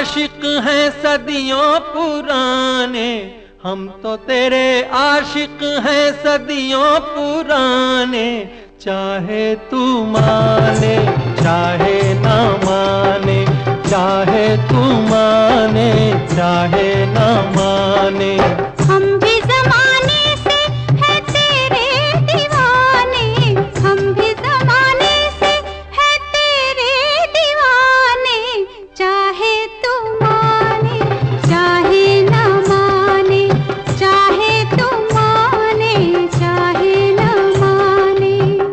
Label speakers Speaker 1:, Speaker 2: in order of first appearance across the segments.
Speaker 1: आशिक हैं सदियों पुराने, हम तो तेरे आशिक हैं सदियों पुराने। चाहे तू माने चाहे ना माने, चाहे तू माने चाहे ना माने,
Speaker 2: हम भी ज़माने से है तेरे दीवाने, हम भी ज़माने से है तेरे दीवाने। चाहे तू माने चाहे ना माने, चाहे तू माने चाहे ना माने।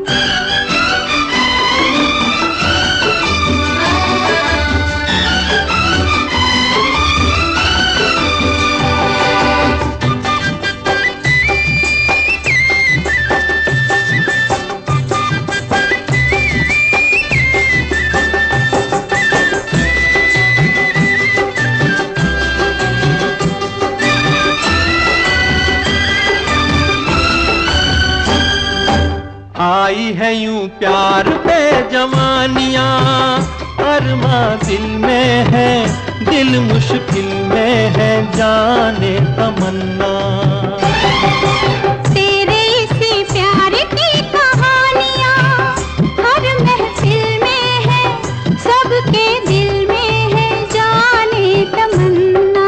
Speaker 1: आई है यूं प्यार पे जवानियां, अरमा दिल में है, दिल मुश्किल में है, जाने तमन्ना।
Speaker 2: तेरे इसी प्यार की कहानियां हर महफिल में है, सबके दिल में है, जाने तमन्ना।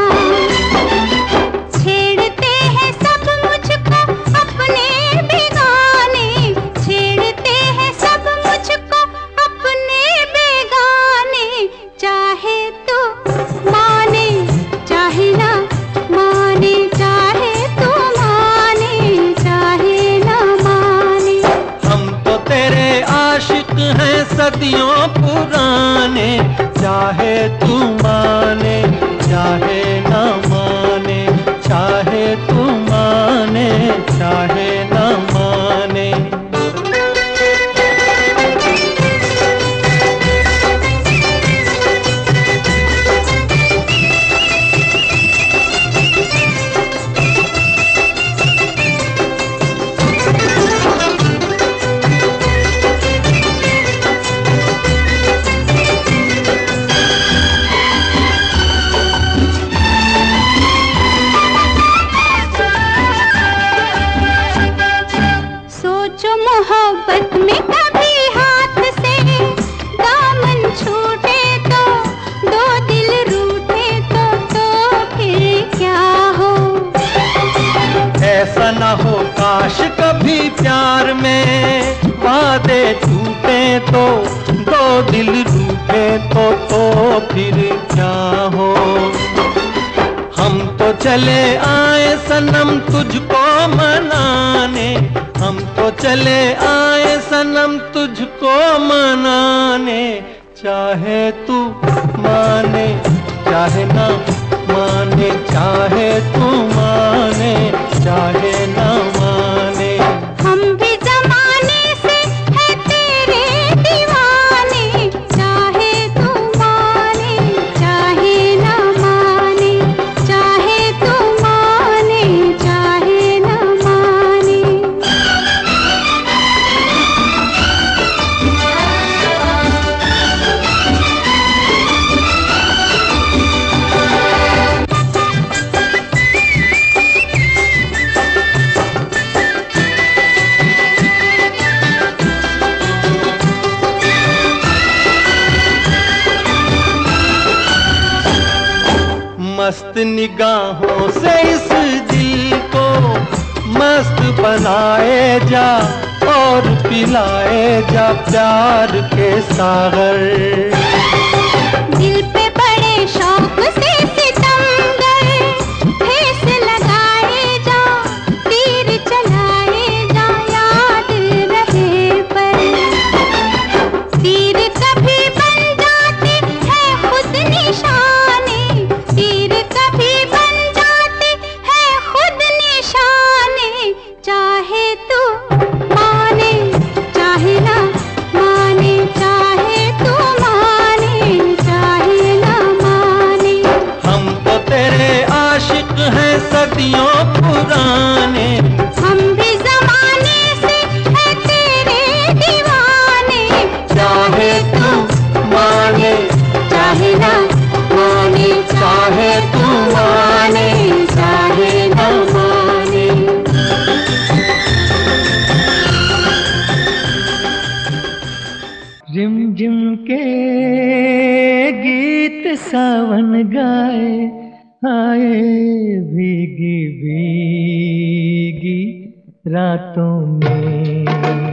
Speaker 2: छेड़ते हैं सब मुझको अपने बेगाने, छेड़ते हैं सब मुझको अपने बेगाने। चाहे तू माने चाहे ना माने, चाहे तू माने चाहे ना माने।
Speaker 1: हम तो तेरे आशिक हैं सदियों पुराने, चाहे तू माने चाहे ना माने, चाहे तू माने चाहे ना माने।
Speaker 2: सोचो मोहब्बत में कभी हाथ से दामन छूटे तो, दो दिल रूठे तो फिर क्या हो।
Speaker 1: ऐसा ना हो काश कभी प्यार में वादे टूटे तो, दो दिल रूठे तो फिर क्या हो। हम तो चले आए सनम तुझको मनाने, हम तो चले आए सनम तुझको मनाने। चाहे तू माने चाहे ना माने, चाहे तू माने चाहे ना माने।
Speaker 2: हम भी ज़माने से है तेरे दीवाने, चाहे तू माने चाहे ना माने, चाहे तू माने चाहे ना माने।
Speaker 1: मस्त निगाहों से इस दिल को मस्त बनाए जा, और पिलाए जा प्यार के सागर।
Speaker 2: दिल पे बड़े शौक से सितमगर ठेस लगाए जा, तीर चलाए जा, याद रहे पर। तीर कभी बन जाते हैं खुद निशाने, तीर कभी बन जाते हैं खुद निशाने। चाहे तू माने चाहे ना माने, चाहे तू माने
Speaker 1: सावन गाए, आए भीगी भीगी रातों में।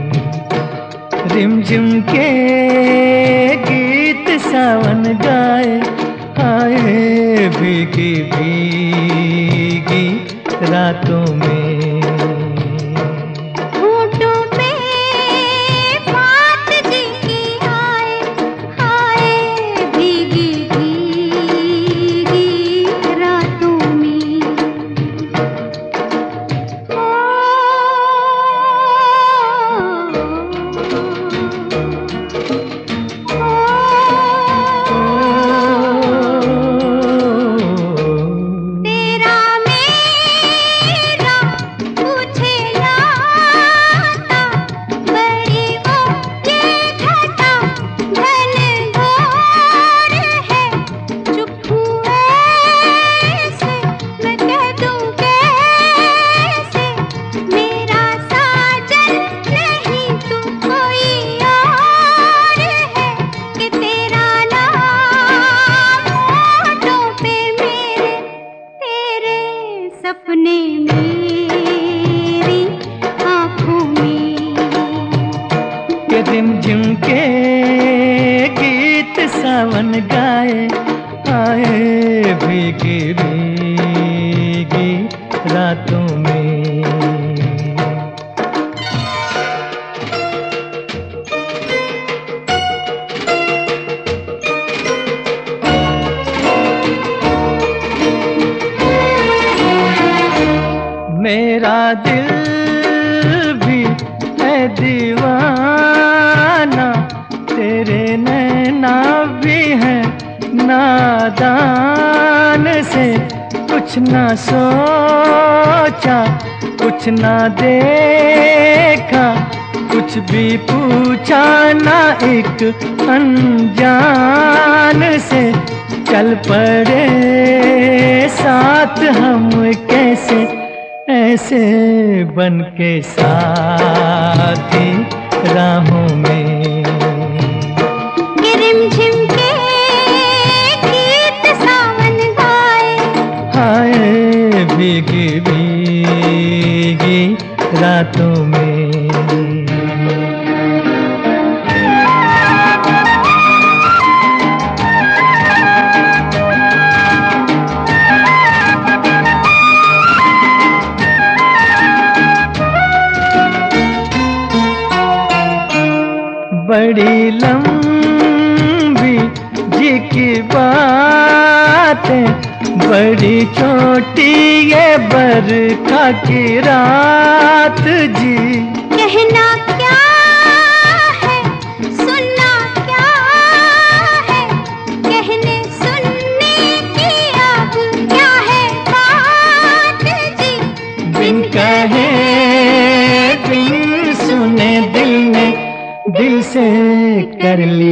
Speaker 1: रिमझिम के गीत सावन गाए, आए भीगी भीगी रातों में। रिमझिम के गीत सावन गाए, आए भीगी भीगी रातों में। मेरा दिल भी है दीवाना, तेरे नैना भी है नादान से। कुछ ना सोचा, कुछ ना देखा, कुछ भी पूछा ना एक अनजान से। चल पड़े साथ हम कैसे, ऐसे बन के साथी राहों में।
Speaker 2: रिमझिम के गीत सावन गाए,
Speaker 1: आए भीगी भीगी रातों में। बड़ी लंबी जी की बातें, बड़ी छोटी ये बरखा की रात जी।
Speaker 2: कहना क्या है, सुनना क्या है, कहने सुनने की अब क्या है बात जी।
Speaker 1: बिन कहे बिन सुने दिल ने दिल से कर ली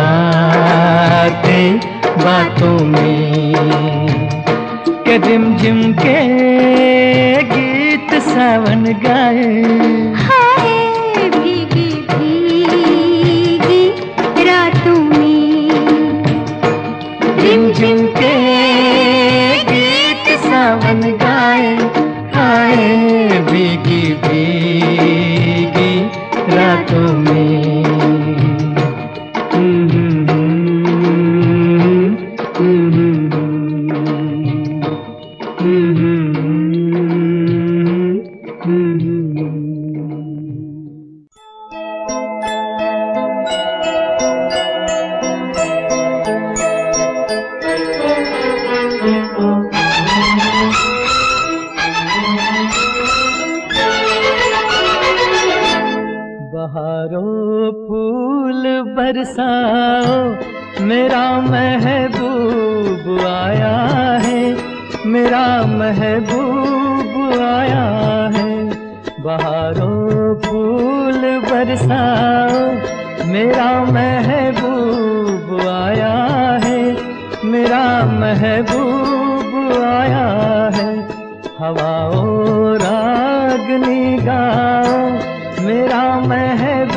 Speaker 1: बातें बातों में। के रिमझिम के गीत सावन गाए,
Speaker 2: हाय भीगी भीगी रातों में।
Speaker 1: रिमझिम के गीत सावन गाए, हाय भीगी भीगी रातों में। बहारों फूल बरसाओ, मेरा महबूब आया है, मेरा महबूब आया है। बहारों फूल बरसाओ, मेरा महबूब आया है, मेरा महबूब आया है। हवाओं रागनी गाओ, मेरा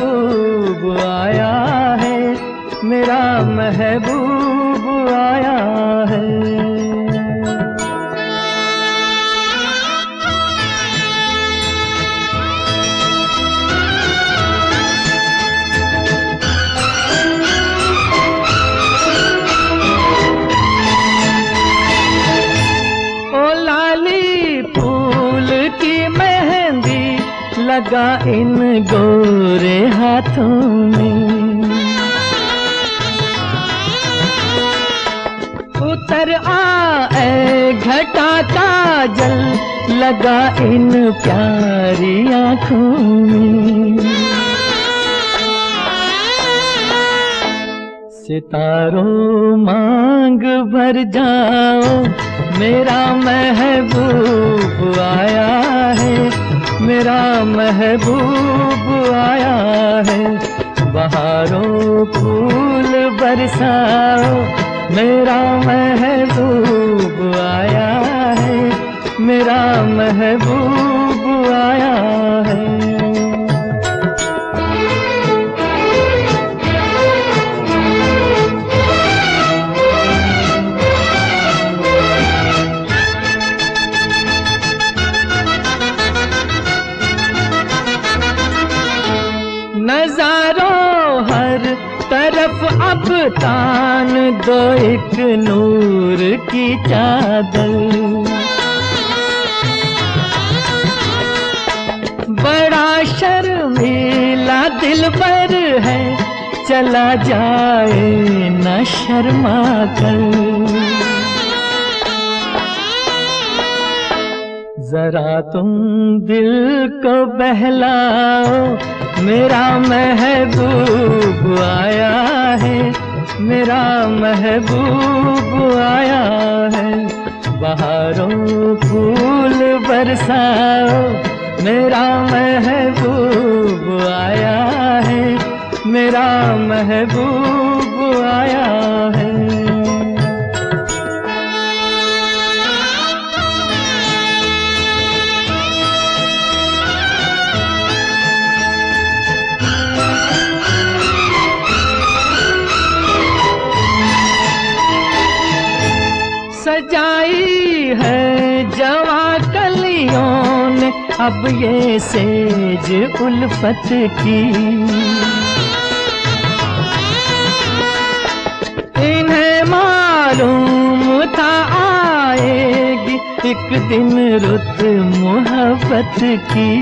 Speaker 1: महबूब आया है, मेरा महबूब आया लगा इन गोरे हाथों में। उतर आए घटा का जल लगा इन प्यारी आँखों में। सितारों मांग भर जाओ मेरा महबूब आया है, मेरा महबूब आया है। बहारों फूल बरसाओ मेरा महबूब आया है, मेरा महबूब आया है। नजारों हर तरफ अब तान दो एक नूर की चादर। बड़ा शर्मीला दिलबर है, चला जाए न शर्मा कर। जरा तुम दिल को बहलाओ मेरा महबूब आया है, मेरा महबूब आया है। बहारों फूल बरसाओ मेरा महबूब आया है, मेरा महबूब आया है। सजाई है जवा कलियों ने अब ये सेज उल्फत की। इन्हें मालूम था आएगी एक दिन रुत मोहब्बत की।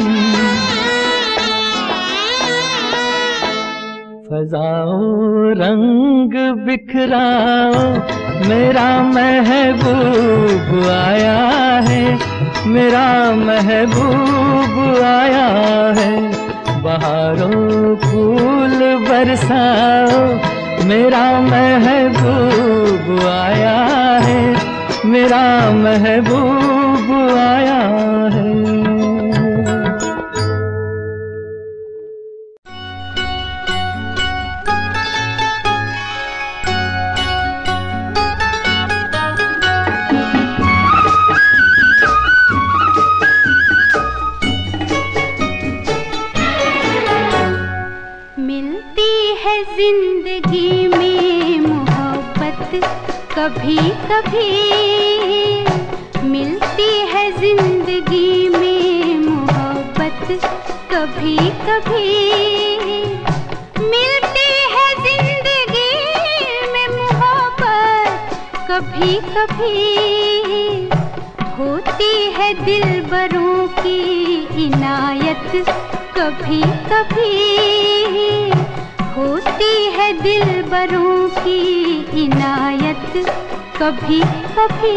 Speaker 1: फजाओं रंग बिखराओ मेरा महबूब आया है, मेरा महबूब आया है। बहारों फूल बरसाओ मेरा महबूब आया है, मेरा महबूब आया है।
Speaker 2: जिंदगी में मोहब्बत कभी कभी मिलती है, जिंदगी में मोहब्बत कभी कभी मिलती है, जिंदगी में मोहब्बत कभी कभी होती है दिलबरों की इनायत कभी कभी होती है दिलबरों की इनायत कभी कभी।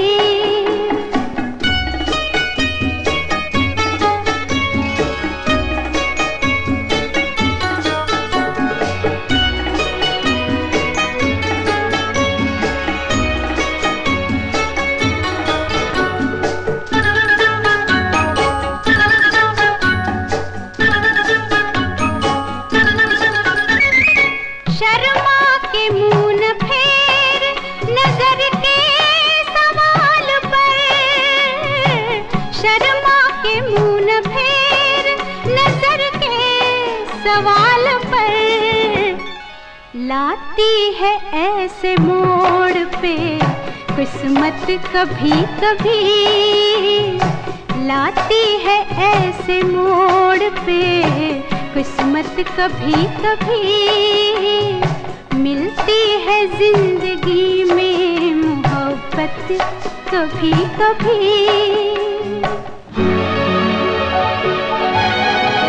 Speaker 2: सवाल पर लाती है ऐसे मोड़ पे किस्मत कभी कभी, लाती है ऐसे मोड़ पे किस्मत कभी कभी मिलती है, जिंदगी में मोहब्बत कभी कभी।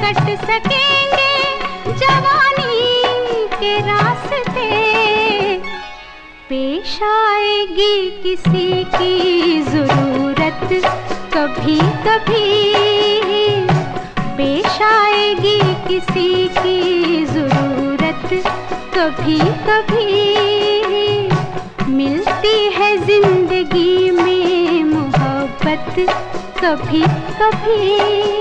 Speaker 2: कट सकेंगे जवानी के रास्ते। पेश आएगी किसी की जरूरत कभी कभी, पेश आएगी किसी की जरूरत कभी कभी। मिलती है जिंदगी में मोहब्बत कभी कभी।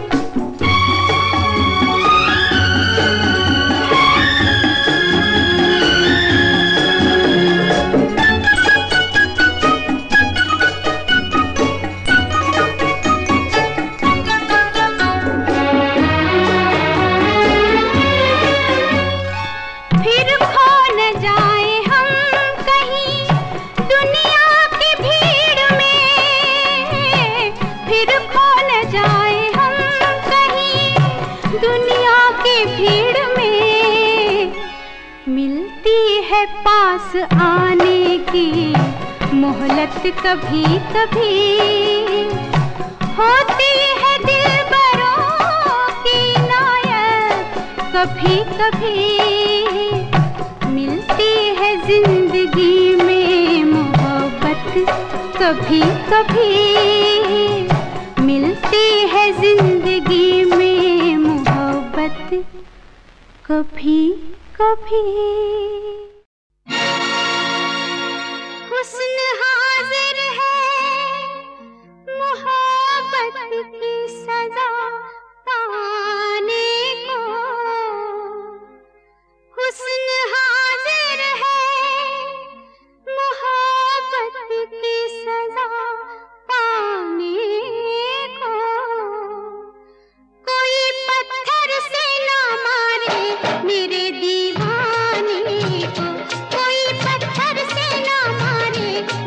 Speaker 2: पास आने की मोहलत कभी कभी, होती है दिलबरों की नायत कभी कभी। मिलती है जिंदगी में मोहब्बत कभी कभी, मिलती है जिंदगी में मोहब्बत कभी कभी। हुस्न हाजिर है मोहब्बत की सजा पाने को, हुस्न हाजिर है मोहब्बत की सजा पाने को। कोई पत्थर से ना मारे मेरे दीवाने को, कोई पत्थर से ना मारे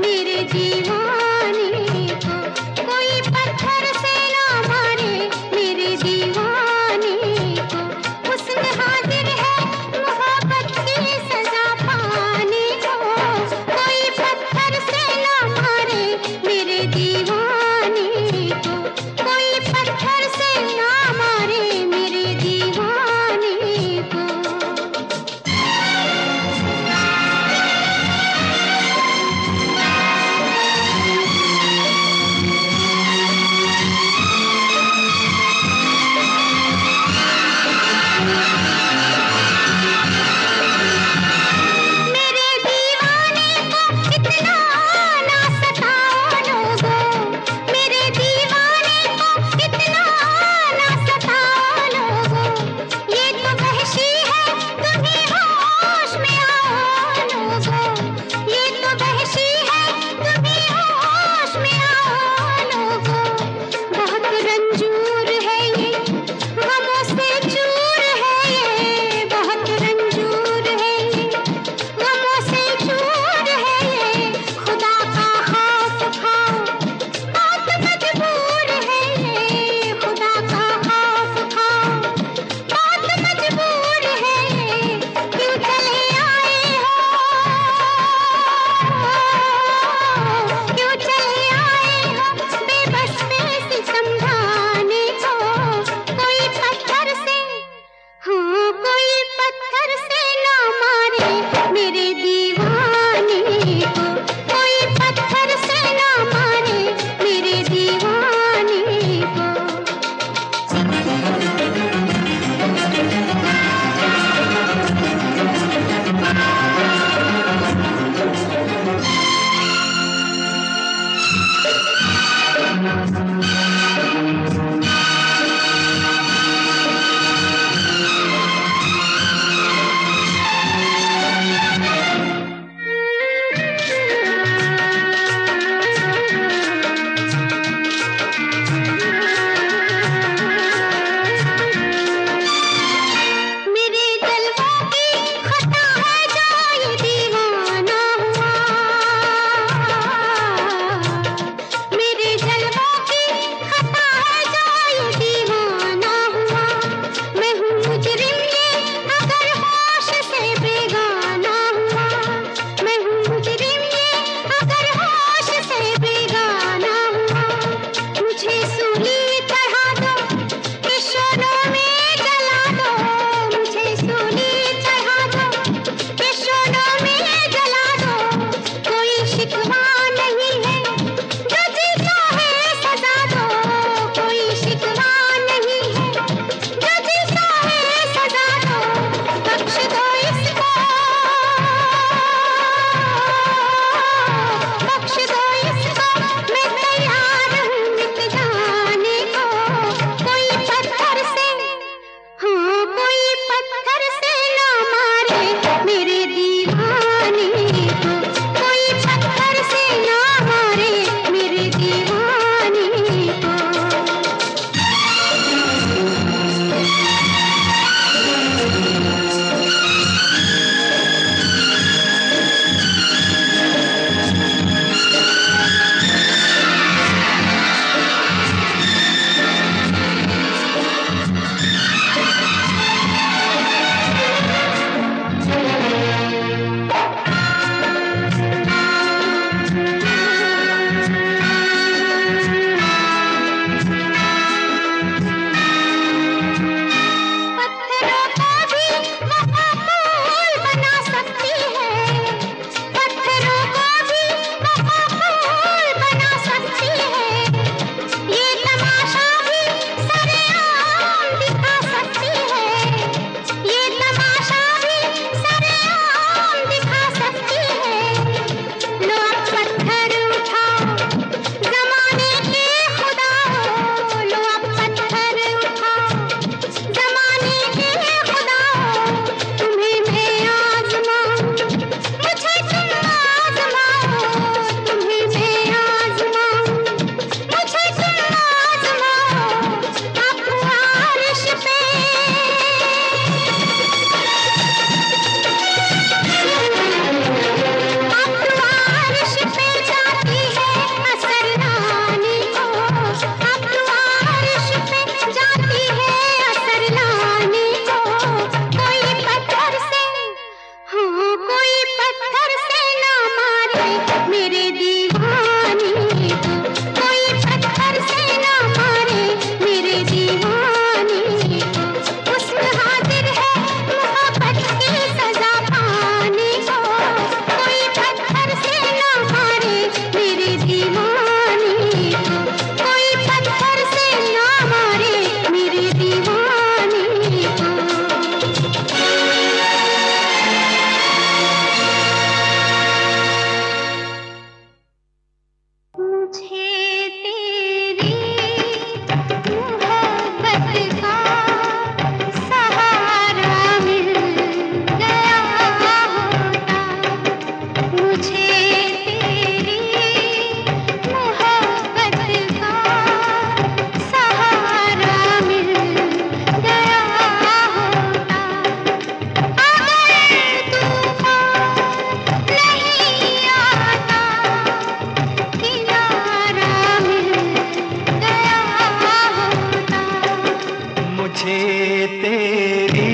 Speaker 1: मुझे तेरी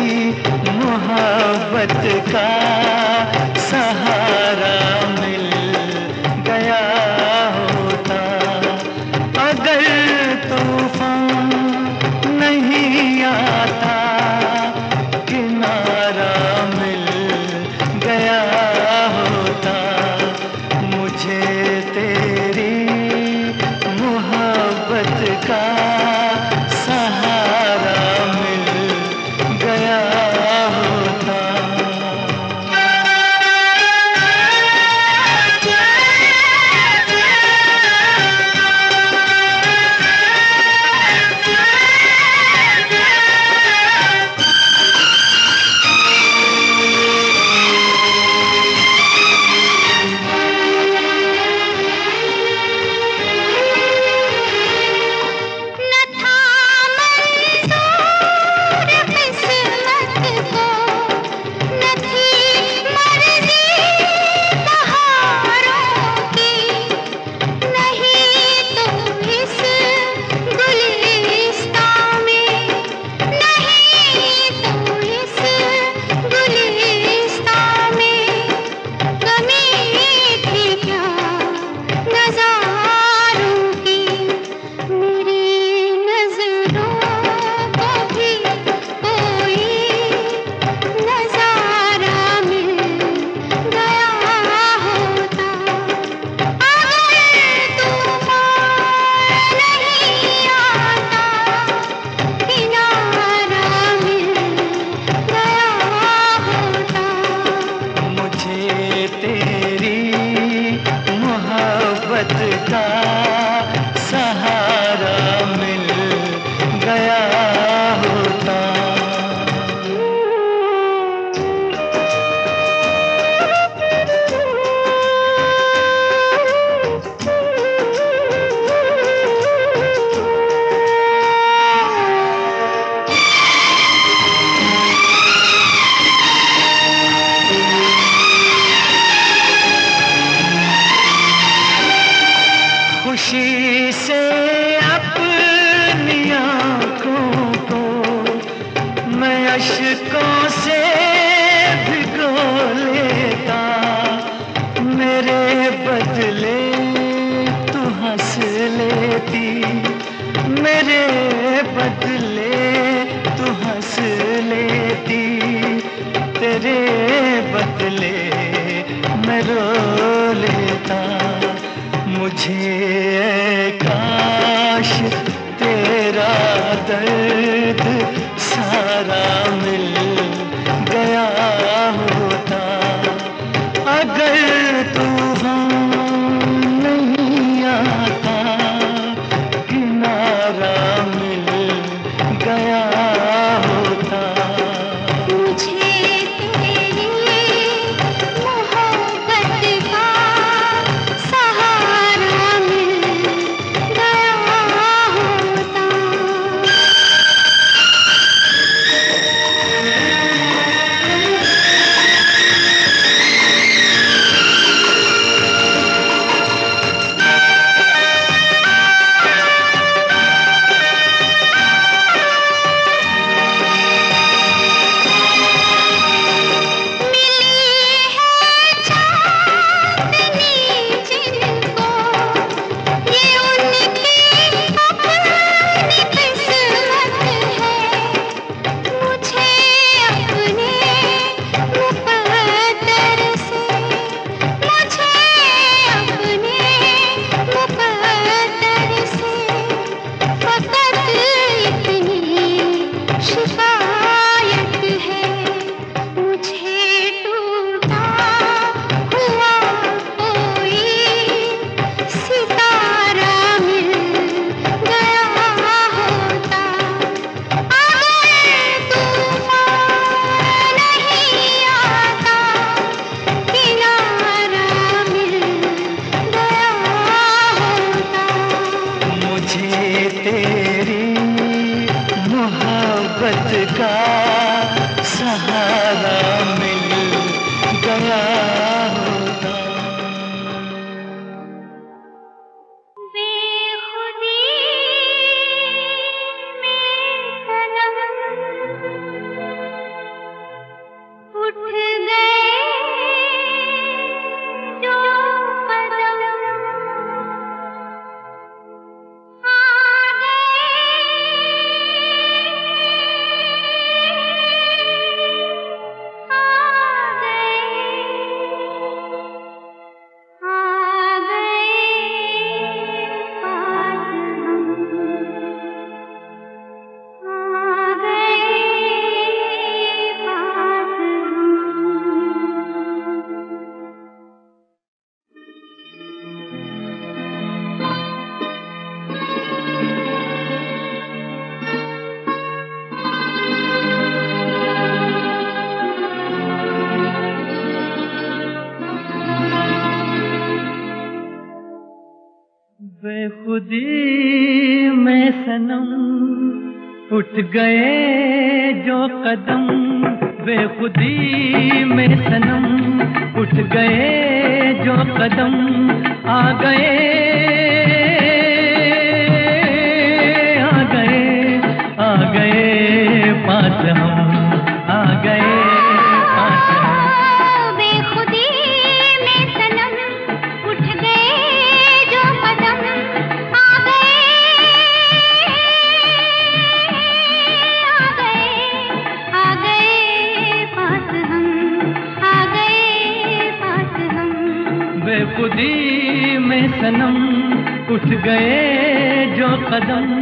Speaker 1: मोहब्बत का सहारा मिल गया होता, अगर तूफान नहीं आता, किनारा मिल गया होता, मुझे तेरी मोहब्बत का सहारा मिल गया होता। का सहारा मिल गया होता। खुशी से अपनी आँखों को मैं अश्कों से भिगो लेता, मेरे बदले तू हंस लेती, मेरे बदले तू हंस लेती, तेरे बदले मैं रो लेता। मुझे काश तेरा दर्द सारा मिल गया होता, अगर तूफान नहीं आता, किनारा मिल गया होता। का सहारा मिल गया होता।
Speaker 2: बेखुदी में सनम
Speaker 1: बेखुदी में सनम उठ गए जो कदम, बेखुदी में सनम उठ गए जो कदम, आ गए आ गए आ गए पास हम, आ गए पास हम।
Speaker 2: बेखुदी में सनम उठ गए जो कदम, आ गए आ गए पास हम, आ गए पास हम।
Speaker 1: बेखुदी में सनम उठ गए जो कदम।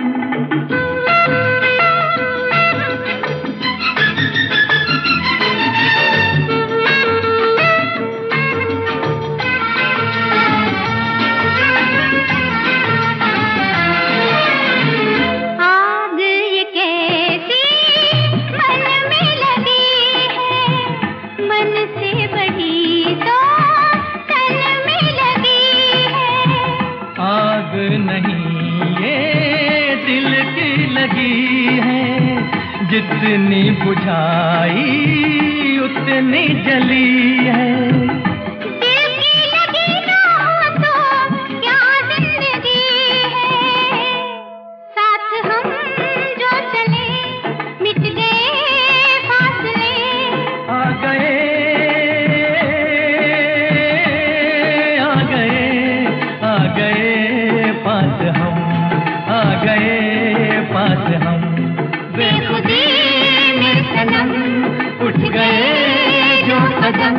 Speaker 1: जितनी बुझाई उतनी जली है,
Speaker 2: दिल की लगी ना हो तो क्या जिंदगी है। साथ हम जो चले मिट गए फासले,
Speaker 1: आ गए आ गए आ गए पास हम, आ गए पास हम। बेखुदी में सनम उठ गए जो कदम।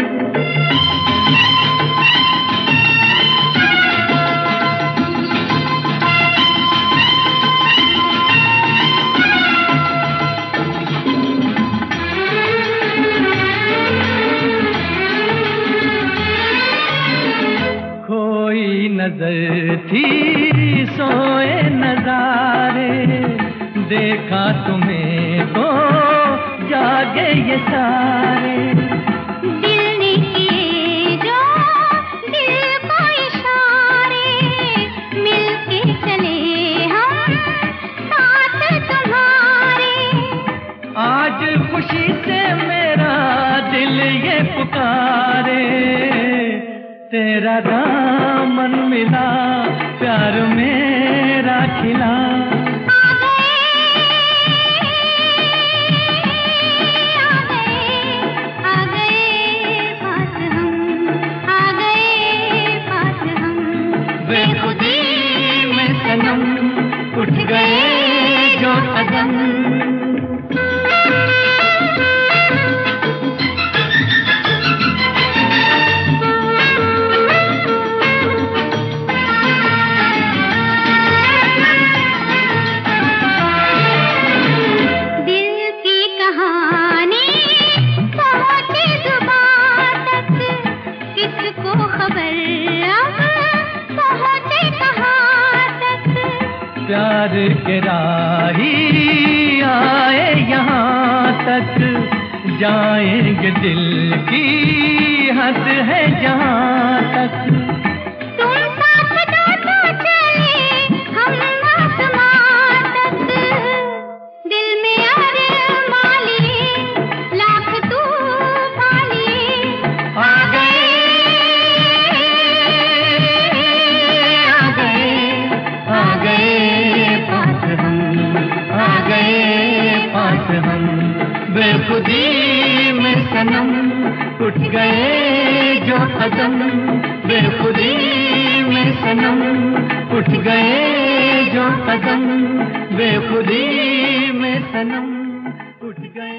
Speaker 1: खोई नजर थी सोए नजारे, देखा तुम्हें तो जागे ये सारे।
Speaker 2: दिल ने किए जो दिल को इशारे, मिलके चले हम साथ तुम्हारे।
Speaker 1: आज खुशी से मेरा दिल ये पुकारे, तेरा दामन मिला प्यार मेरा खिला। सनम उठ गए जो कदम।
Speaker 2: दिल की कहानी पहुंचे जुबान तक, किसको खबर अब पहुंचे कहाँ तक।
Speaker 1: प्यार के राही आए यहाँ तक, जाएंगे दिल की हद है जहाँ तक।
Speaker 2: तुम साथ दो तो चले हम आसमां तक, दिल में अरमां लिए लाख तूफान लिए।
Speaker 1: आ गए आ गए आ गए पास हम, आ गए पास हम। बेखुदी में सनम उठ गए जो कदम, बेखुदी में सनम उठ गए जो कदम, बेखुदी में सनम उठ गए।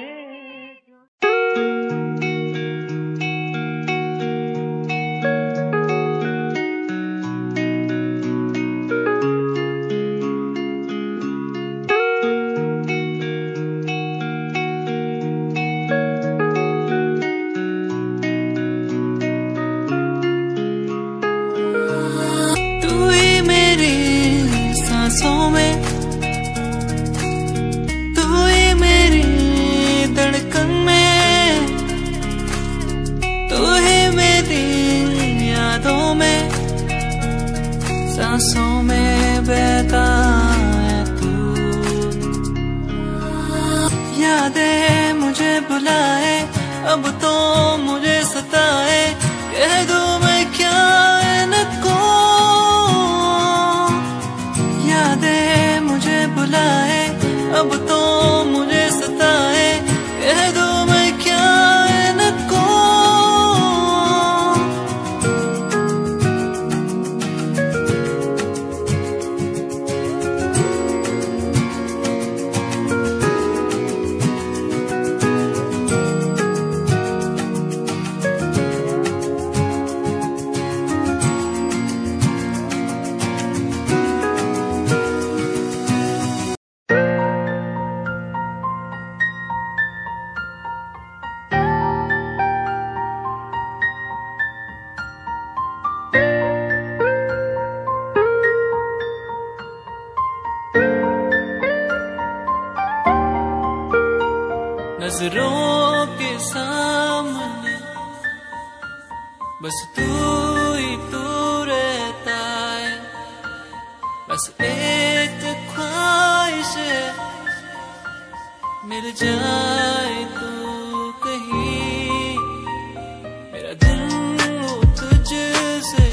Speaker 3: सांसों में तू ही बुलाए, अब तो मुझे सताए, कह दूं मैं क्या इनको। यादें मुझे बुलाए, अब तो मुझे सताए, कह दूं मैं क्या इनको। नजरों के सामने बस तू ही तू रहता है, बस एक ख्वाहिश है मिल जाए तू कहीं। मेरा दिन हो तुझसे,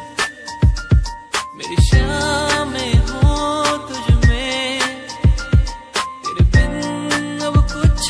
Speaker 3: मेरी शामें हो तुझ में, तेरे बिन अब कुछ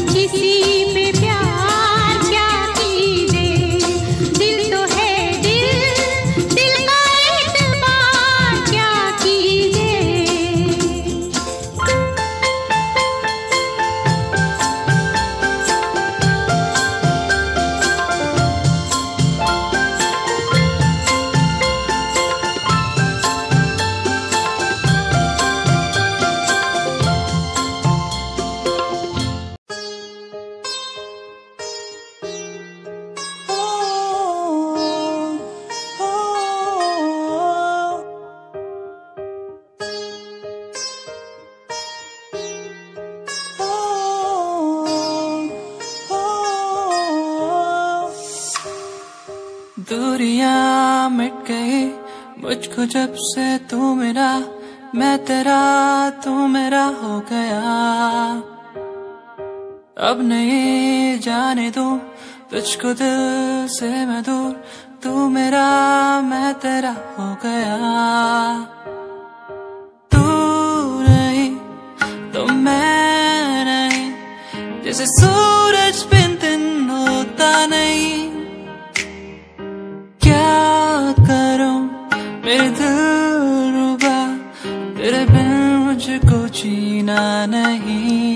Speaker 2: किसी पे प्यार क्या कीजिए, दिल तो है दिल, दिल का एतबार क्या कीजिए।
Speaker 3: दूरियां मिट गई मुझको जब से तू मेरा, मैं तेरा तू मेरा हो गया। अब नहीं जाने दूं तुझको दिल से मैं दूर, तू मेरा मैं तेरा हो गया। तू नहीं तो मैं नहीं, जैसे सूरज बिन दिन होता नहीं। क्या करूं मेरे दिलरुबा, तेरे बिन मुझको जीना नहीं।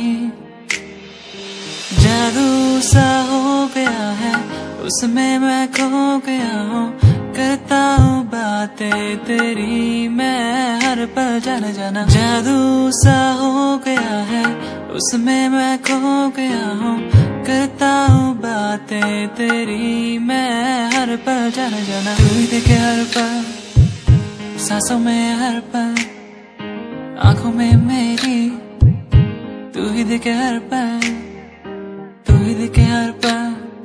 Speaker 3: जादू सा हो गया है उसमें मैं खो गया हूँ, करता हूँ बातें तेरी मैं हर पल जाना जाना। जादू सा हो गया है उसमें मैं खो गया हूँ, करता हूँ बातें तेरी मैं हर पल जाना जाना। तू ही देखे हर पल, सांसों में हर पल, आंखों में मेरी। तू ही देखे हर पल, तू ही देखे हर पल।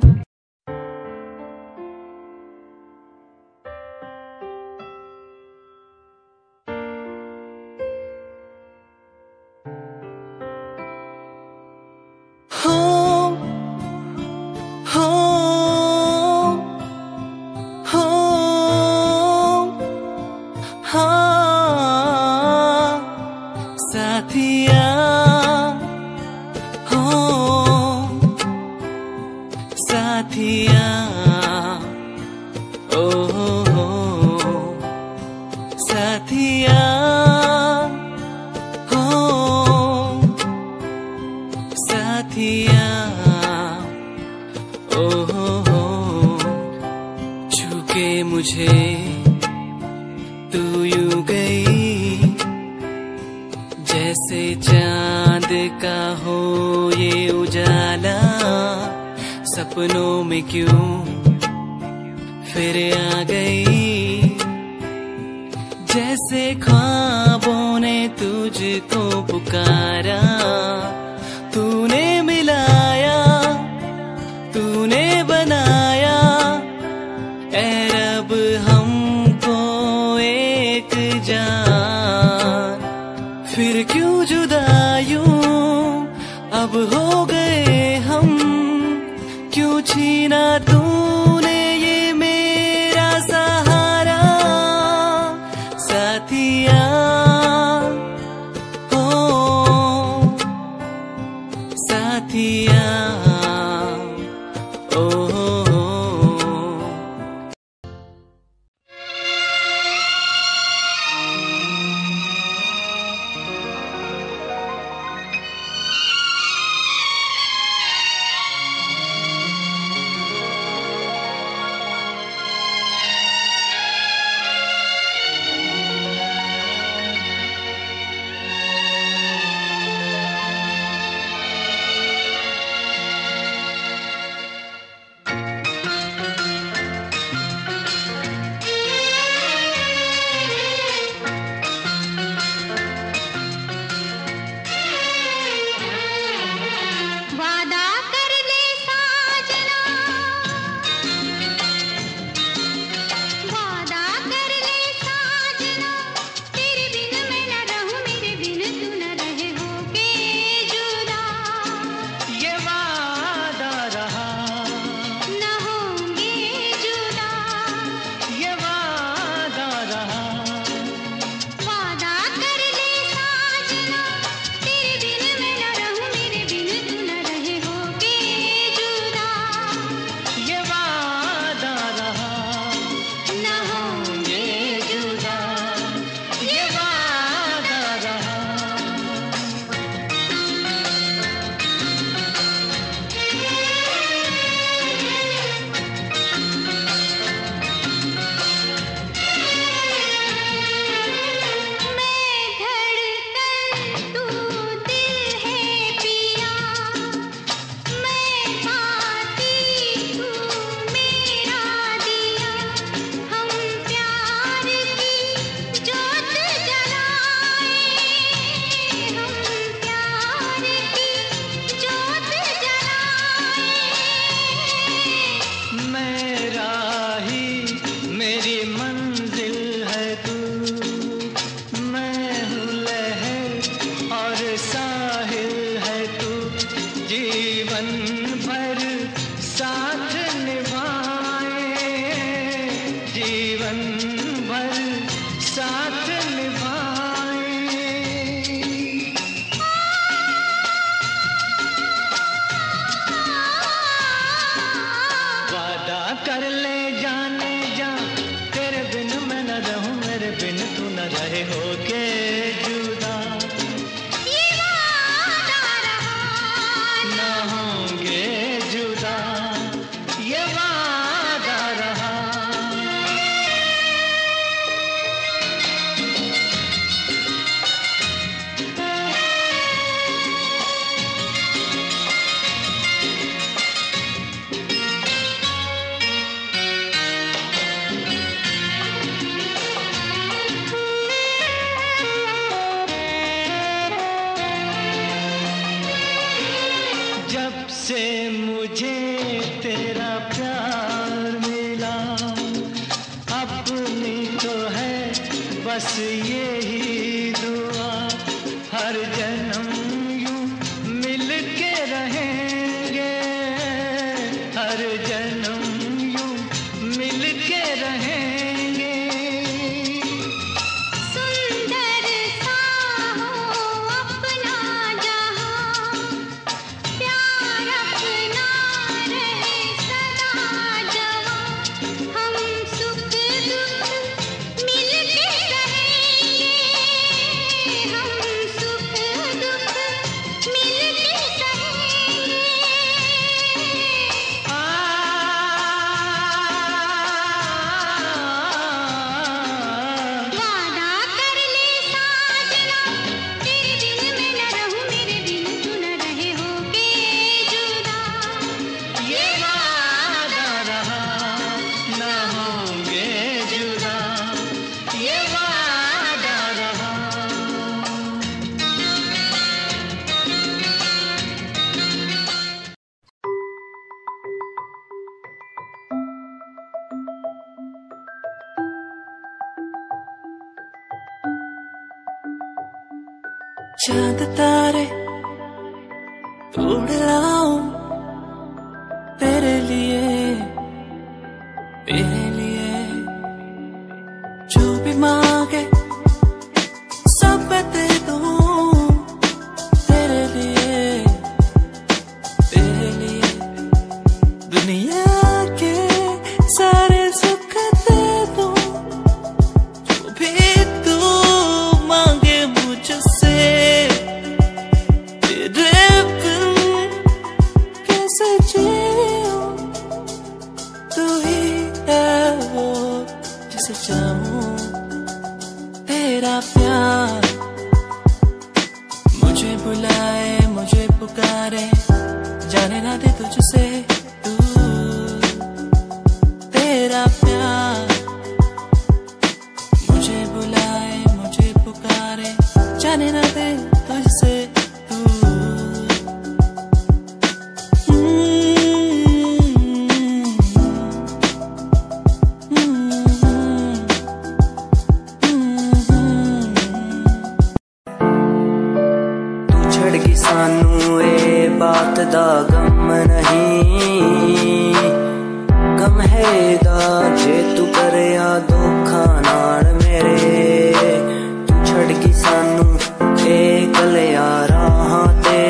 Speaker 3: साथिया हो साथिया, ओ हो साथिया हो साथिया, ओ हो छूके मुझे तू यूं गई, जैसे चांद का हो ये उजाला। सपनों में क्यों फिर आ गई, जैसे ख्वाबों ने तुझको पुकारा। तूने मिलाया, तूने बनाया, ऐ रब हमको एक जान। फिर क्यों जुदा यूं अब हो गए हम, क्यों छीना तूने ये मेरा सहारा। साथिया हो साथिया, ओ हो।
Speaker 1: जीवन भर साथ निभाए, जीवन भर साथ निभाए। वादा कर ले जाने जा, तेरे बिन मैं न रहूं, मेरे बिन तू न रहे, होके जुदा।
Speaker 2: ये वादा रहा,
Speaker 1: न होंगे जुदा, ये वादा रहा। जब से मुझे तेरा प्यार मिला, अपनी तो है बस यही दुआ, हर जन्म यूं मिल के रहेंगे, हर जन्म यूं मिल के रहेंगे।
Speaker 2: सुंदर सा हो अपना जहां, प्यार अपना रहे सदा जवां, हम सुख दुख मिल के रहेंगे, हम सुख दुख मिल के रहेंगे। वादा कर ले साजना, तेरे बिन मैं न रहूं, मेरे बिन तू न रहे, होके जुदा।
Speaker 1: ये वादा रहा, न होंगे जुदा, ये वादा रहा।
Speaker 3: चांद तारे उड़ लाऊं तेरे लिए, तेरे लिए जो भी मांगे सब मैं दे दूं, तेरे लिए, तेरे लिए दुनिया के सारे सुख दे दूं, जो भी तू मांगे मुझसे। तेरे बिन कैसे जीऊं, तू ही है वो जिसे चाहूं। तेरा प्यार मुझे बुलाए, मुझे पुकारे, जाने ना दे तुझसे दूर। तेरा प्यार मुझे बुलाए, मुझे पुकारे, जाने ना दे तुझसे दूर।
Speaker 4: तू छड़ गई सानू ए बात दा गम नहीं, गम है दा जे तू करिया धोखा नाल मेरे। तू छड़ गई सानू ए कलिया राहां ते,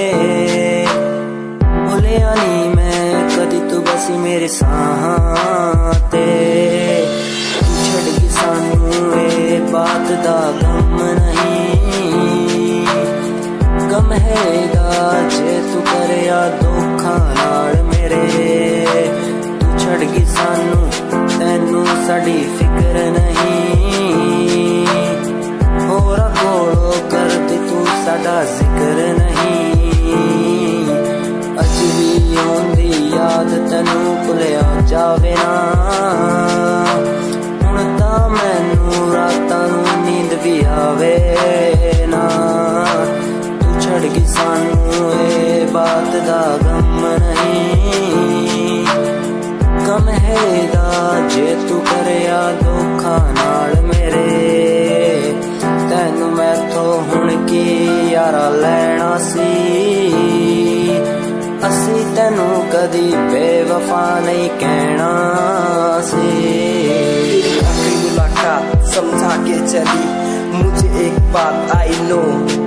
Speaker 4: भुलिया नी मैं कदी तू बसी मेरे साहां ते। तू छड़ गई सानू ए बात दा गम नहीं, गम हैगा जे तू करिया धोखा नाल मेरे। तू छड़ गई सानू, तैनू साडी फिक्र नहीं, होरा कोलो करदी तू साडा जिक्र नहीं। अज भी आउंदी याद तैनू भुलिया जावे ना, हुण तां मैनू रातां नू नींद भी आवे ना। तू छड़ गई सानू ए बात दा गम नहीं, गम हैगा जे तू करिया धोखा नाल मेरे। तैनू मैथों हुण की यारा लैना सी, तेनू कदी बेवफा नहीं कहना से।
Speaker 5: आखिरी मुलाकात समझा के चली मुझे एक बात आई नो।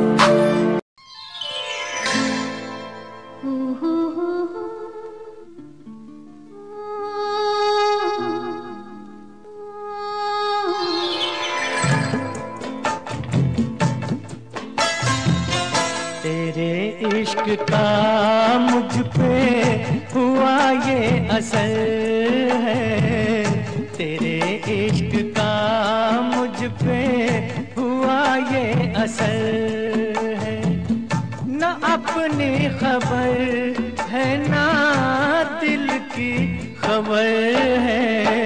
Speaker 1: तेरे इश्क का मुझ पे हुआ ये असर है, तेरे इश्क का मुझ पे हुआ ये असर है। न अपनी खबर है ना दिल की खबर है।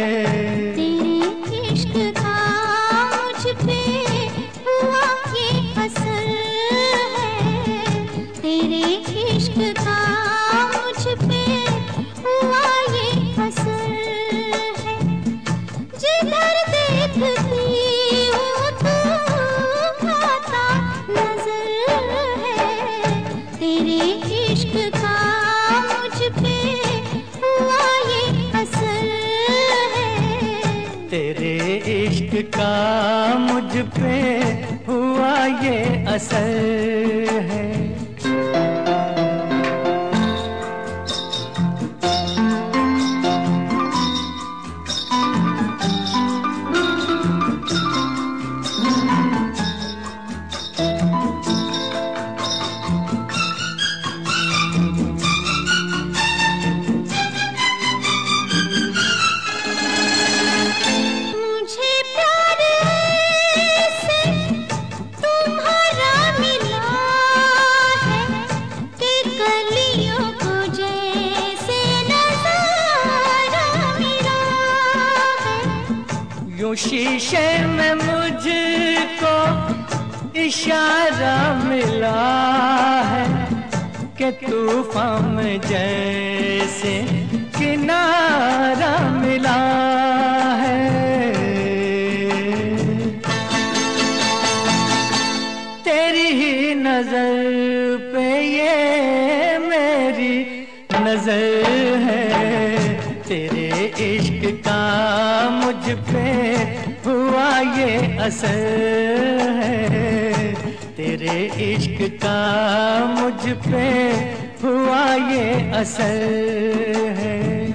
Speaker 2: तेरे इश्क का मुझ पे हुआ ये असर है, तेरे इश्क का मुझ पे हुआ ये असर है। जिधर देखती हूँ तू आता नजर है, तेरे इश्क का मुझ पे हुआ ये असर है।
Speaker 1: तेरे इश्क का मुझ पे हुआ ये असर है।
Speaker 2: मुझे प्यार से तुम्हारा मिला है कि कलियों को जैसे नजारा मिला है।
Speaker 1: यूं शीशे में मुझको इशारा मिला है कि तूफान में जैसे किनारा मिला है। तेरी ही नजर पे ये मेरी नजर है, तेरे इश्क का मुझ पे हुआ ये असर है। तेरे इश्क का मुझ पे हुआ ये असर है।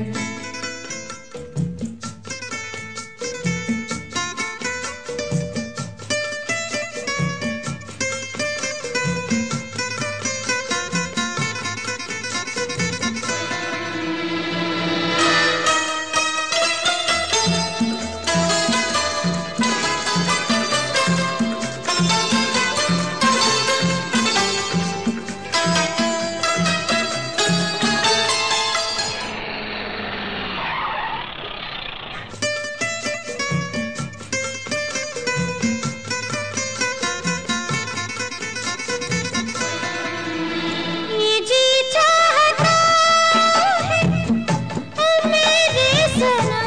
Speaker 2: ये जी चाहता है ओ मेरे सनम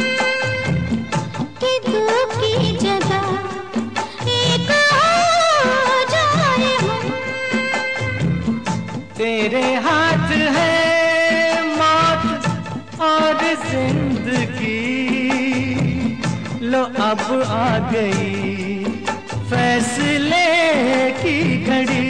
Speaker 2: कि तू की जगह एक हो जाए हम।
Speaker 1: तेरे हाथ है मौत और जिंदगी, लो अब आ गई फैसले की घड़ी।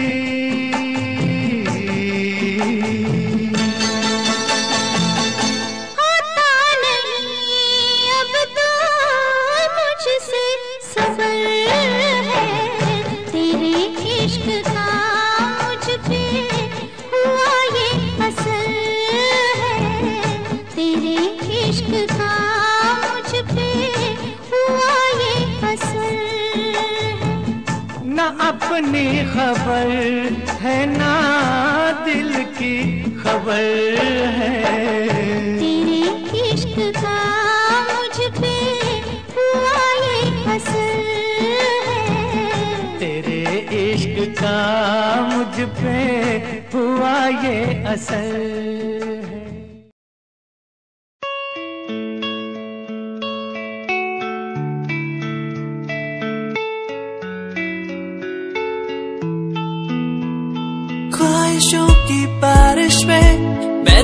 Speaker 2: होता नहीं अब तो मुझसे सबर है, तेरे इश्क का मुझ पे हुआ ये असर है। तेरे इश्क का मुझ पे हुआ ये असर है।
Speaker 1: न अपनी खबर है ना दिल की खबर है।
Speaker 2: तेरे इश्क का मुझ पे हुआ ये असर है।
Speaker 1: तेरे इश्क का मुझ पे हुआ ये असर है।
Speaker 3: ख्वाहिशों की बारिश में मैं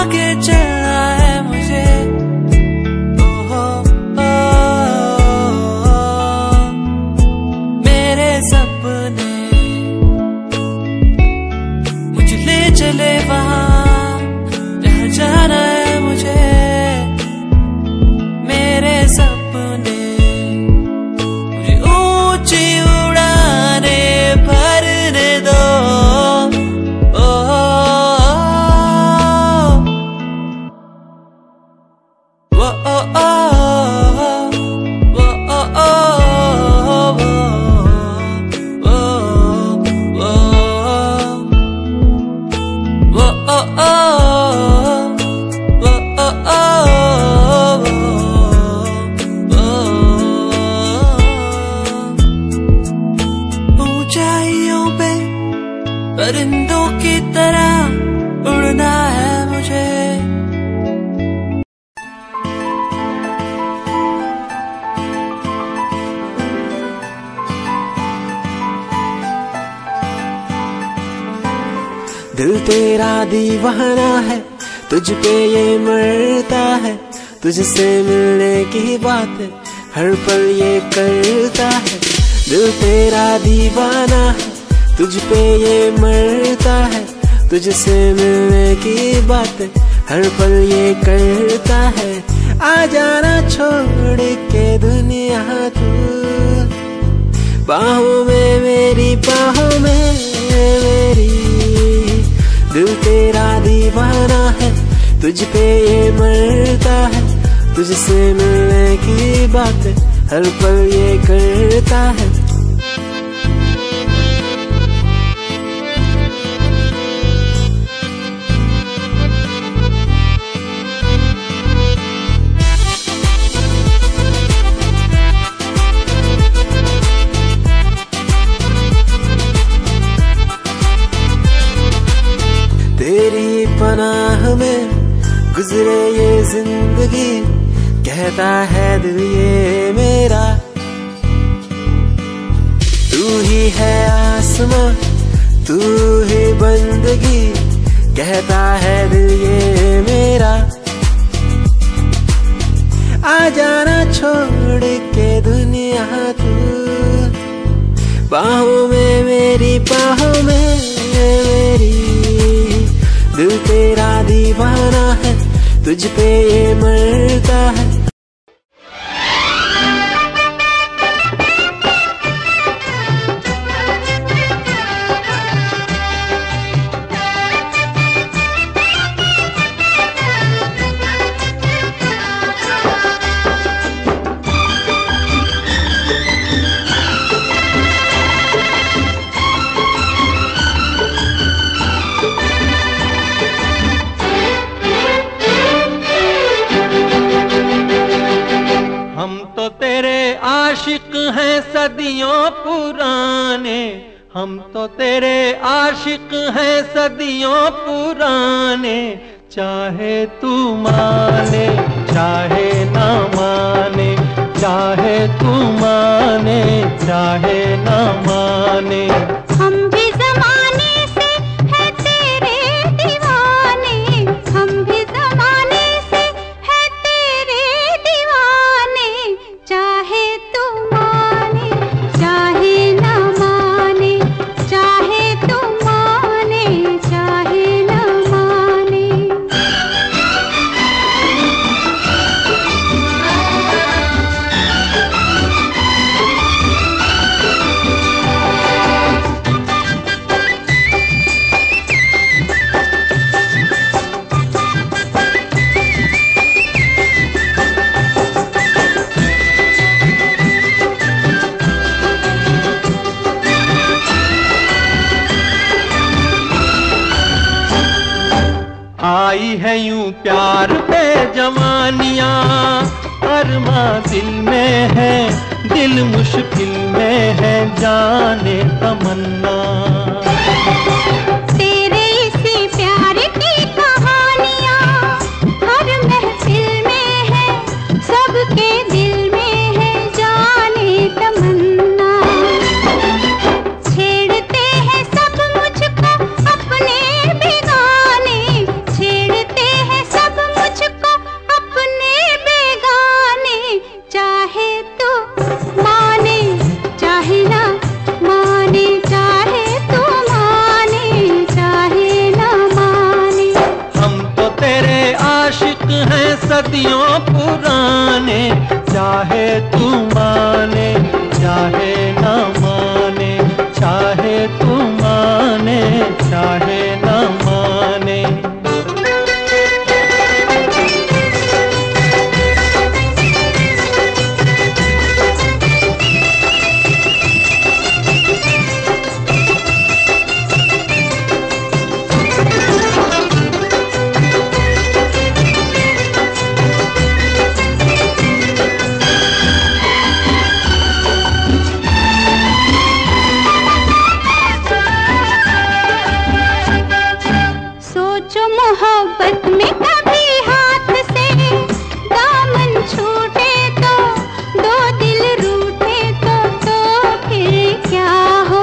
Speaker 3: के चलना है मुझे। ओहो ओ, मेरे सपने मुझे ले चले वहाँ जहाँ जाना है मुझे। मेरे सपने मुझे ऊंची उड़ाने भरने दो। ऊंचाइयों पे परिंदों की तरह उड़ना है मुझे।
Speaker 6: दिल तेरा दीवाना है, तुझ पे ये मरता है, तुझसे मिलने की बात हर पल ये करता है। दिल तेरा दीवाना है, तुझ पे ये मरता है, तुझसे मिलने की बात हर पल ये करता है। आ जाना छोड़ के दुनिया तू, बाहों में मेरी बाहों में मेरी। दिल तेरा दीवाना है, तुझ पे ये मरता है, तुझसे मिलने की बात हर पल ये करता है। तेरी पनाह में गुजरे ये जिंदगी, कहता है दिल ये मेरा। तू ही है आसमां, तू ही बंदगी, कहता है दिल ये मेरा। आ जाना छोड़ के दुनिया तू, बाहों में मेरी बाहों में मेरी। दिल तेरा दीवाना है, तुझ पे ये मरता है।
Speaker 1: आशिक हैं सदियों पुराने, हम तो तेरे आशिक हैं सदियों पुराने। चाहे तू माने चाहे ना माने, चाहे तू माने चाहे ना माने।
Speaker 2: हम भी ज़माने से है तेरे दीवाने, हम भी ज़माने से है तेरे दीवाने। चाहे तू माने चाहे ना माने, चाहे तू माने चाहे ना माने।
Speaker 1: आई है यूं प्यार पे जवानियां, अरमा दिल में है, दिल मुश्किल में है, जाने तमन्ना।
Speaker 2: तेरे इसी प्यार की कहानियां हर महफिल में है, सबके दिल में है, जाने तमन्ना। छेड़ते हैं सब मुझको अपने बेगाने, छेड़ते हैं
Speaker 1: सदियों पुराने, चाहे तू माने चाहे न माने, चाहे तू माने चाहे न माने।
Speaker 2: मोहब्बत में कभी हाथ से दामन छूटे तो, दो दिल रूठे तो फिर क्या हो।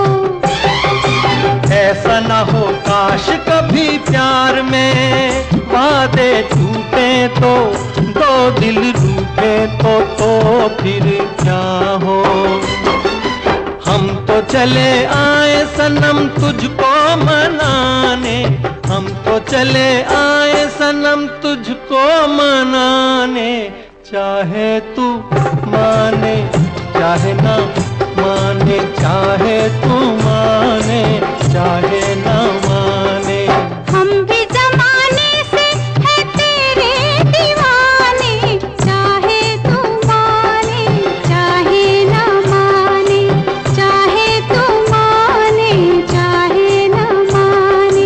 Speaker 1: ऐसा न हो काश कभी प्यार में वादे टूटे तो, दो दिल रूठे तो फिर क्या हो। हम तो चले आए सनम तुझको मनाने, हम तो चले आए सनम तुझको मनाने, चाहे तू माने चाहे ना माने, चाहे तू माने चाहे ना माने।
Speaker 2: हम भी जमाने से है तेरे दीवाने, चाहे तू माने चाहे ना माने, चाहे तू माने चाहे ना माने।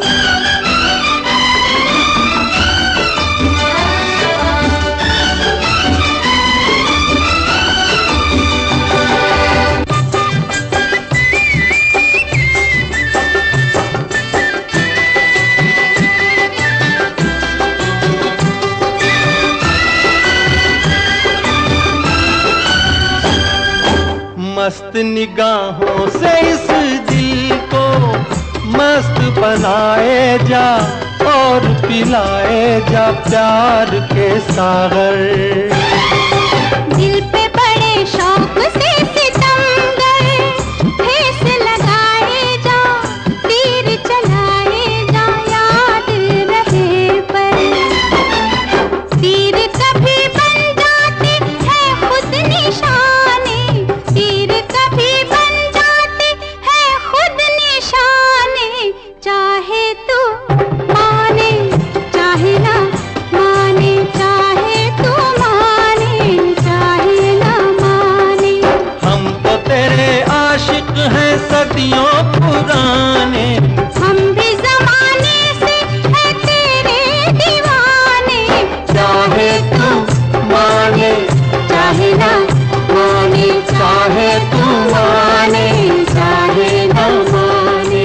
Speaker 1: मस्त निगाहों से इस दिल को मस्त बनाए जा, और पिलाए जा प्यार के सागर।
Speaker 2: दिल पे बड़े शौक से सितमगर ठेस लगाए जा, तीर चलाए जा याद रहे पर। तीर कभी बन जाते हैं खुद निशाने, तीर कभी बन जाते हैं खुद निशाने, चाहे तू माने चाहे ना माने, चाहे तू माने चाहे ना माने।
Speaker 1: हम तो तेरे आशिक हैं सदियों पुराने,
Speaker 2: हम भी जमाने से है तेरे दीवाने,
Speaker 1: चाहे तू माने
Speaker 2: चाहे ना माने,
Speaker 1: चाहे तू माने
Speaker 2: चाहे ना माने।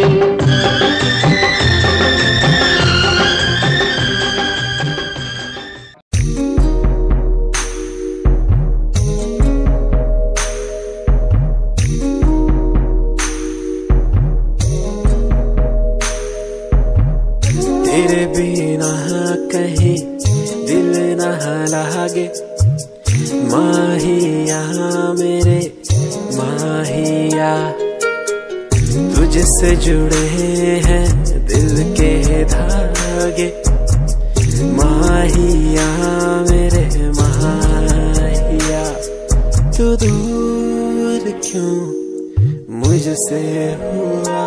Speaker 6: तेरे बिना कहीं दिल न लागे, माहिया मेरे माहिया। तुझसे जुड़े हैं दिल के धागे, माहिया मेरे माहिया। तू दूर क्यों मुझसे हुआ,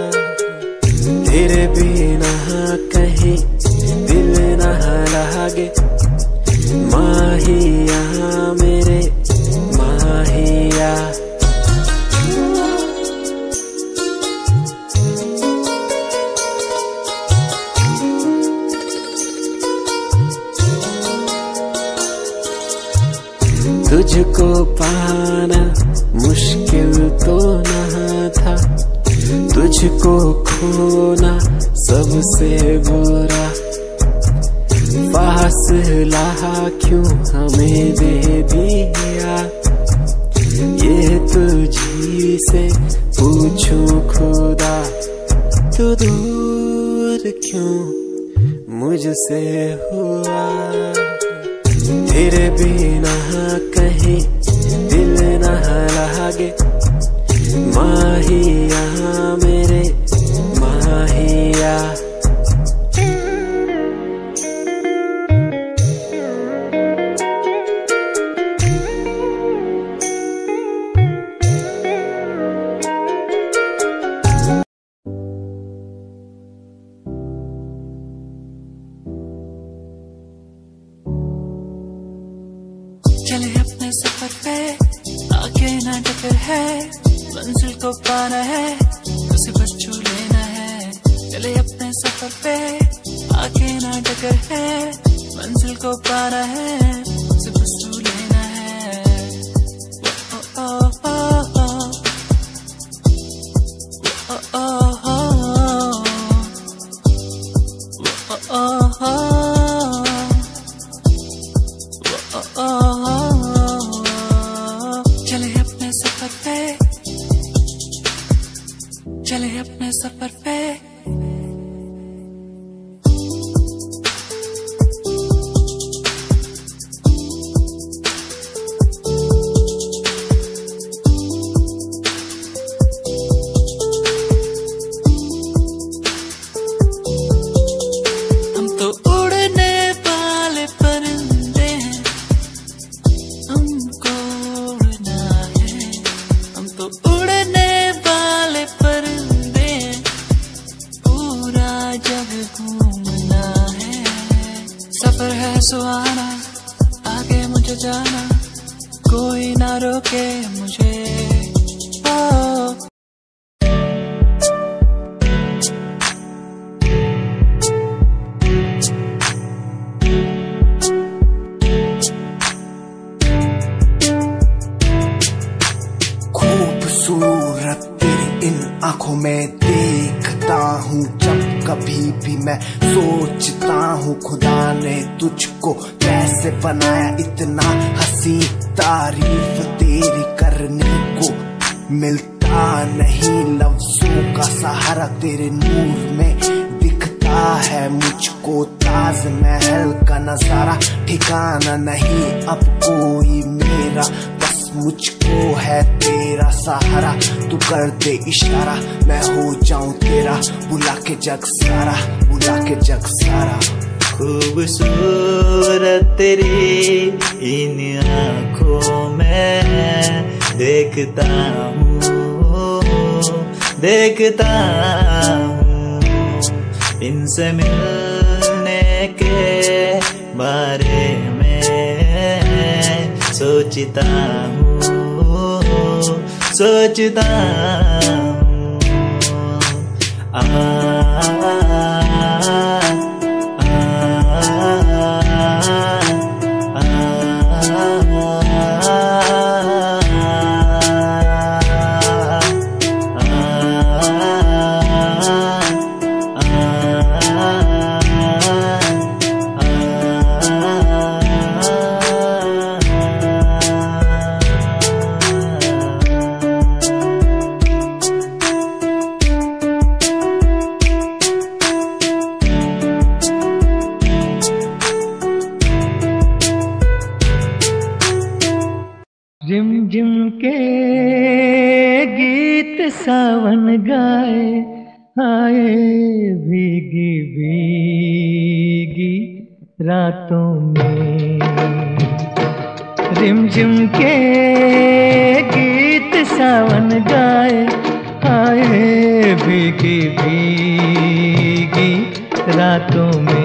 Speaker 6: तेरे बिना कहीं दिल न लागे, माहिया मेरे माहिया। तुझको पाना मुश्किल तो न था, तुझको खोना सबसे बुरा। फासला क्यों हमें दे दिया, ये तुझी से पूछूं खुदा। तू दूर क्यों मुझसे हुआ, तेरे बिना कहीं दिल न लागे, माहिया मेरे माहिया।
Speaker 3: अपने सफर पे आगे ना टकर है, मंजिल को पाना है तो सिर्फ बस छू लेना है। चले अपने सफर पे आगे ना टकर है, मंजिल को पाना है सिर्फ बस छू लेना है। ओ ओ ओ ओ ओ चले अपने सफर पे, चले अपने सफर पे। सफर है सुहाना, आगे मुझे जाना, कोई ना रोके मुझे।
Speaker 7: खूबसूरत तेरी इन आंखों में देखता हूँ जब कभी भी मैं सोचता हूँ खुदा ने तुझको कैसे बनाया इतना हंसी। तारीफ तेरी करने को मिलता नहीं, लफ्जों का सहारा तेरे नूर में दिखता है मुझको। ताजमहल का नजारा ठिकाना नहीं अब कोई मेरा, बस मुझको है तेरा सहारा। तू कर दे इशारा मैं हो जाऊं तेरा, बुला के जग सारा, बुला के जग सारा।
Speaker 8: खूबसूरत तेरी इन आँखों में देखता हूँ, देखता हूँ, इनसे मिलने के बारे में सोचता हूँ, सोचता हूँ।
Speaker 1: रिमझिम के गीत सावन गाए, आए भीगी भीगी रातों में। रिमझिम के गीत सावन गाए, आए भीगी भीगी रातों में।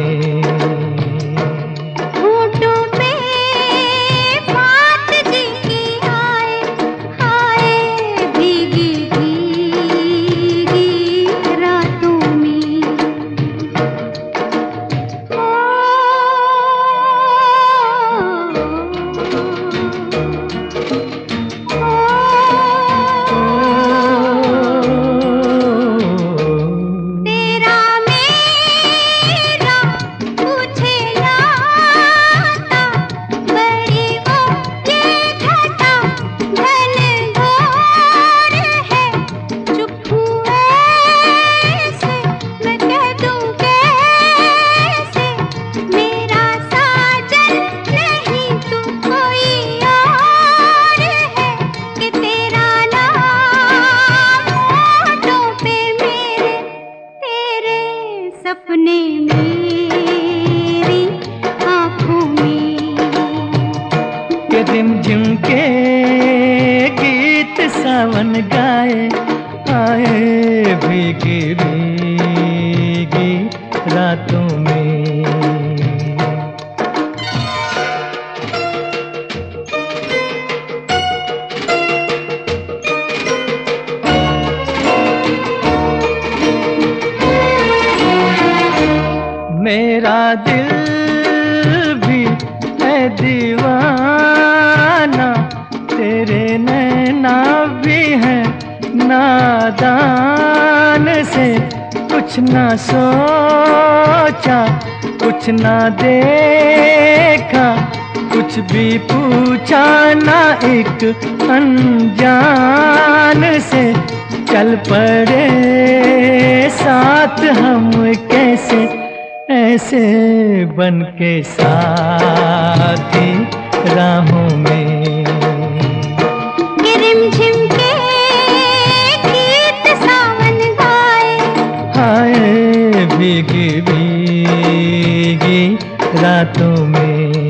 Speaker 1: रिमझिम के गीत सावन गाए, आए भीगी भीगी रातों में। मेरा दिल भी है दीवाना, तेरे नैना भी है नादान से। कुछ ना सोचा, कुछ ना देखा, कुछ भी पूछा ना एक अनजान से। चल पड़े साथ हम कैसे, ऐसे बन के साथी राहों में।
Speaker 2: रिमझिम के गीत सावन गाए,
Speaker 1: हाय भीगी भीगी रातों में।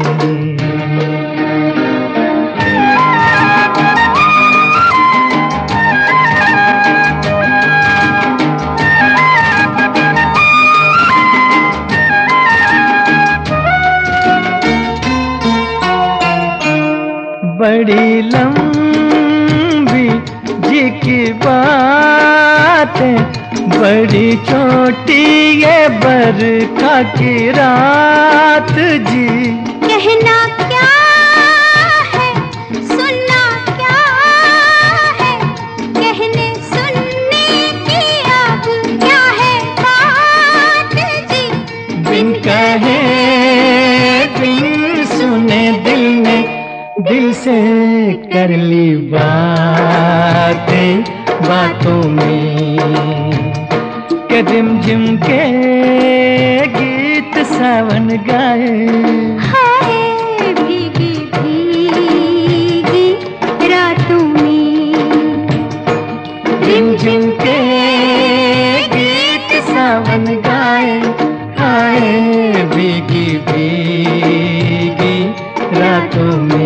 Speaker 1: बड़ी लंबी जी की बातें, बड़ी छोटी ये बरखा की रात जी।
Speaker 2: कहना क्या है, सुनना क्या है, कहने सुनने की अब क्या है बात जी।
Speaker 1: बिन कहे बिन सुने दिल ने दिल से कर ली बातें बातों में। के रिमझिम के गीत सावन गाए,
Speaker 2: हाय भीगी भीगी रातों में।
Speaker 1: रिमझिम के गीत सावन गाए, हाय भीगी भीगी रातों में।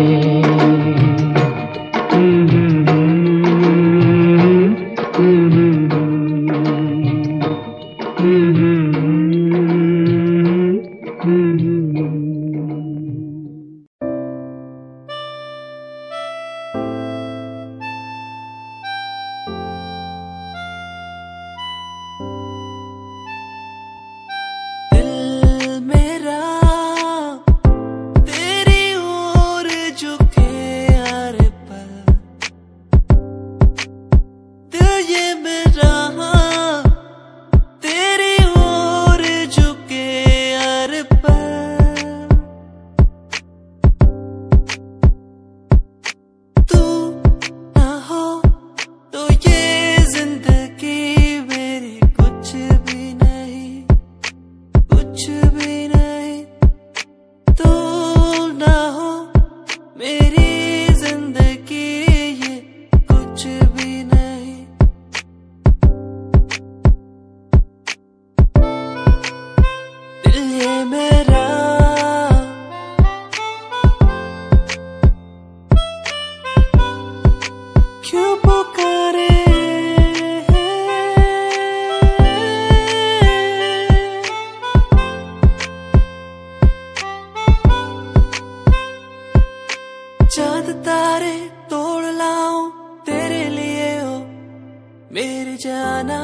Speaker 3: चांद तारे तोड़ लाऊं तेरे लिए हो मेरी जाना,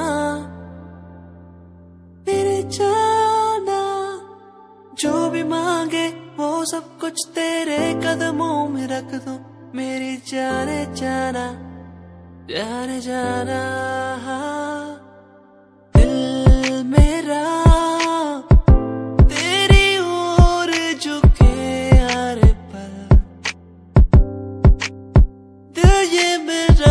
Speaker 3: मेरी जाना। जो भी मांगे वो सब कुछ तेरे कदमों में रख दूं मेरी जाने जाना, जाने जाना। दिल मेरा तेरी ओर झुके हर पल, दिल ये मेरा